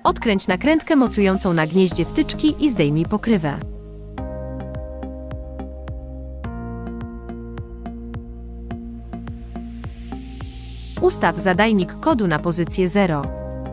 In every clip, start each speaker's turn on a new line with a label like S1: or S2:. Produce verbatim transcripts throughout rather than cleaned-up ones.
S1: Odkręć nakrętkę mocującą na gnieździe wtyczki i zdejmij pokrywę. Ustaw zadajnik kodu na pozycję zero.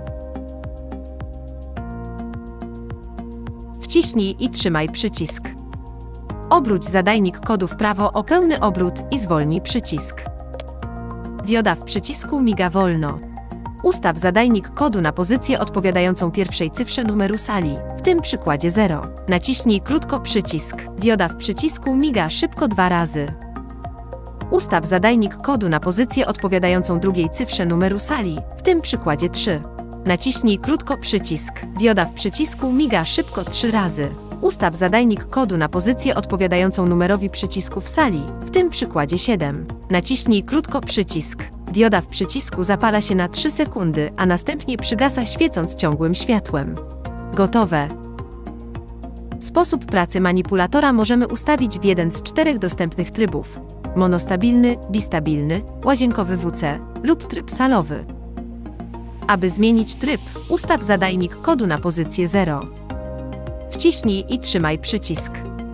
S1: Wciśnij i trzymaj przycisk. Obróć zadajnik kodu w prawo o pełny obrót i zwolnij przycisk. Dioda w przycisku miga wolno. Ustaw zadajnik kodu na pozycję odpowiadającą pierwszej cyfrze numeru sali, w tym przykładzie zero. Naciśnij krótko przycisk. Dioda w przycisku miga szybko dwa razy. Ustaw zadajnik kodu na pozycję odpowiadającą drugiej cyfrze numeru sali, w tym przykładzie trzy. Naciśnij krótko przycisk. Dioda w przycisku miga szybko trzy razy. Ustaw zadajnik kodu na pozycję odpowiadającą numerowi przycisku w sali, w tym przykładzie siedem. Naciśnij krótko przycisk. Dioda w przycisku zapala się na trzy sekundy, a następnie przygasa świecąc ciągłym światłem. Gotowe! Sposób pracy manipulatora możemy ustawić w jeden z czterech dostępnych trybów: monostabilny, bistabilny, łazienkowy W C lub tryb salowy. Aby zmienić tryb, ustaw zadajnik kodu na pozycję zero. Wciśnij i trzymaj przycisk.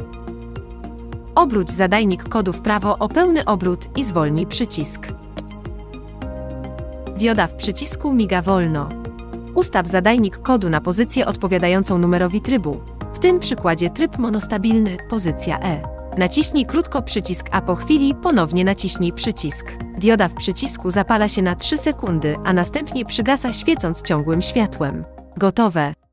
S1: Obróć zadajnik kodu w prawo o pełny obrót i zwolnij przycisk. Dioda w przycisku miga wolno. Ustaw zadajnik kodu na pozycję odpowiadającą numerowi trybu, w tym przykładzie tryb monostabilny, pozycja E. Naciśnij krótko przycisk, a po chwili ponownie naciśnij przycisk. Dioda w przycisku zapala się na trzy sekundy, a następnie przygasa świecąc ciągłym światłem. Gotowe!